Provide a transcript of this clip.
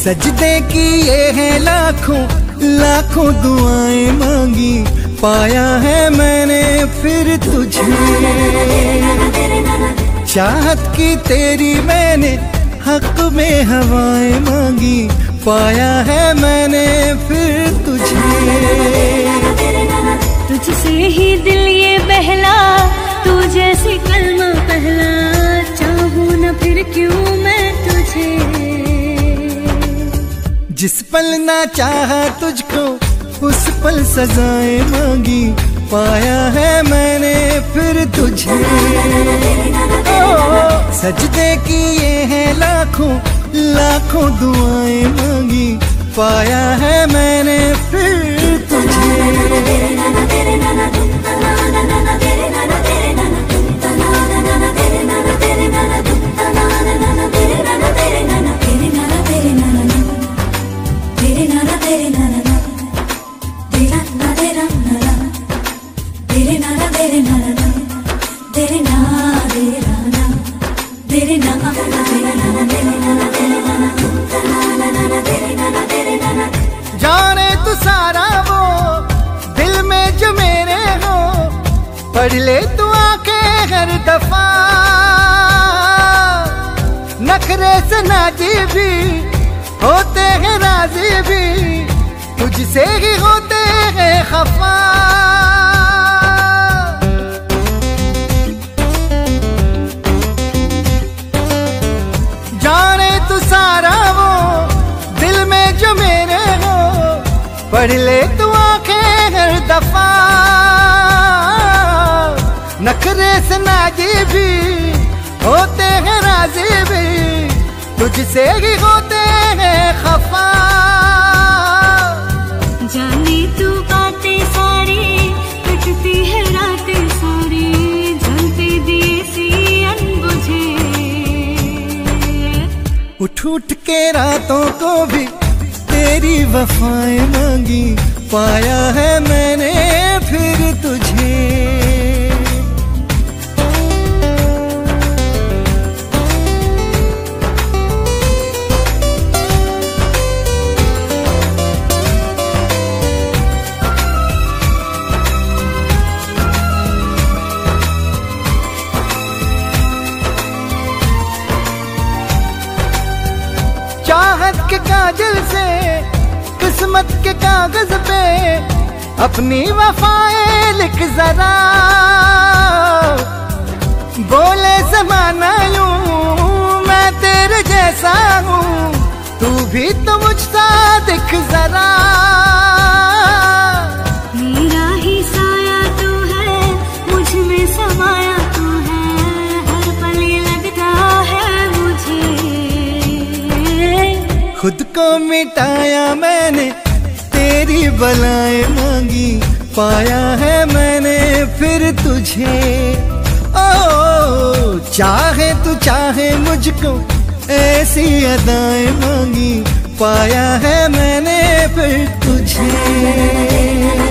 सजदे की ये है लाखों लाखों दुआएं मांगी, पाया है मैंने फिर तुझे। चाहत की तेरी मैंने हक में हवाएं मांगी, पाया है मैंने फिर तुझे। तुझसे ही दिल ये बहला, तू जैसे कलमा पहला, चाहूं न फिर क्यों मैं तुझे। जिस पल ना चाहा तुझको उस पल सजाएं मांगी, पाया है मैंने फिर तुझे। सजदे की ये है लाखों लाखों दुआएं मांगी, पाया है मैंने फिर तुझे। जाने तू सारा वो दिल में जो मेरे हो, पढ़ ले तू आंखें हर दफा। नखरे से नाजी भी होते हैं राजी भी, तुझसे ही होते हैं खफा। जाने तू सारा वो दिल में जो मेरे हो, पढ़ ले तू आंखें हर दफा। नखरे से नाजी भी होते हैं राजी भी, तुझसे ही होते हैं खफा। जाने तू बातें सारी, कटती है रातें सारी, जलते दिए सी अनबुझे। उठ उठ के रातों को भी तेरी वफाएं मांगी, पाया है मैंने फिर तुझे। चाहत के काजल से किस्मत के कागज पे अपनी वफाएं लिख जरा। बोले ज़माना यूं मैं तेरे जैसा हूँ, तू भी तो मुझसा दिख जरा। मेरा ही साया तू है, मुझ में समाया तू है, हर पल ये लगता है मुझे। खुद को मिटाया मैंने तेरी बलाएं मांगी, पाया है मैंने फिर तुझे। ओ चाहे तू चाहे मुझको ऐसी अदाएं मांगी, पाया है मैंने फिर तुझे।